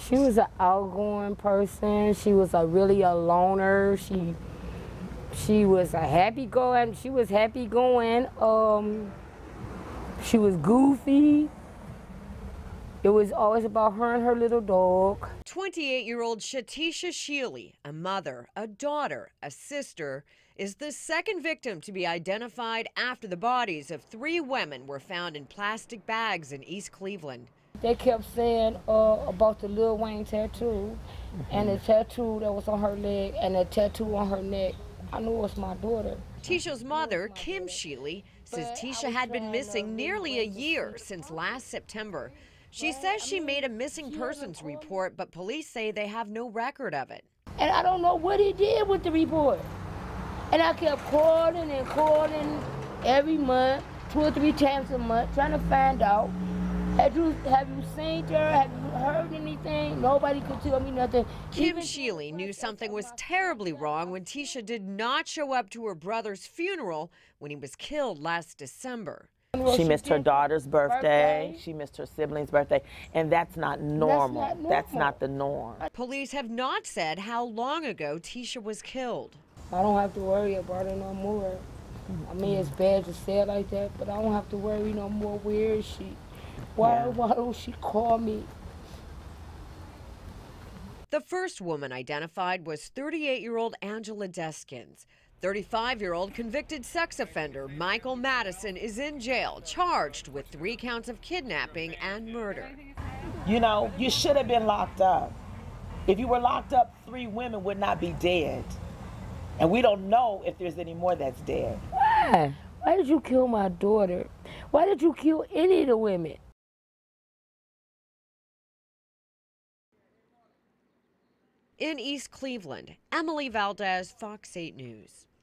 She was an outgoing person. She was really a loner. She was a happy going. She was happy going. She was goofy. It was always about her and her little dog. 28-year-old Shatisha Shealy, a mother, a daughter, a sister, is the second victim to be identified after the bodies of 3 women were found in plastic bags in East Cleveland. They kept saying about the Lil Wayne tattoo and the tattoo that was on her leg and the tattoo on her neck. I knew it was my daughter. Tisha's mother, Kim Shealy, says Tisha had been missing nearly a year since last September. She says she made a missing persons report, but police say they have no record of it. And I don't know what he did with the report. And I kept calling and calling every month, 2 or 3 times a month, trying to find out. Have you seen her? Have you heard anything? Nobody could tell me nothing. Kim Shealy knew something was terribly wrong when Tisha did not show up to her brother's funeral when he was killed last December. She missed her daughter's birthday. She missed her sibling's birthday. And that's not normal. That's not the norm. Police have not said how long ago Tisha was killed. I don't have to worry about it no more. I mean, it's bad to say it like that, but I don't have to worry no more. Where is she? Why don't she call me? The first woman identified was 38-year-old Angela Deskins. 35-year-old convicted sex offender Michael Madison is in jail, charged with 3 counts of kidnapping and murder. You know, you should have been locked up. If you were locked up, 3 women would not be dead. And we don't know if there's any more that's dead. Why? Why did you kill my daughter? Why did you kill any of the women? In East Cleveland, Emily Valdez, Fox 8 News.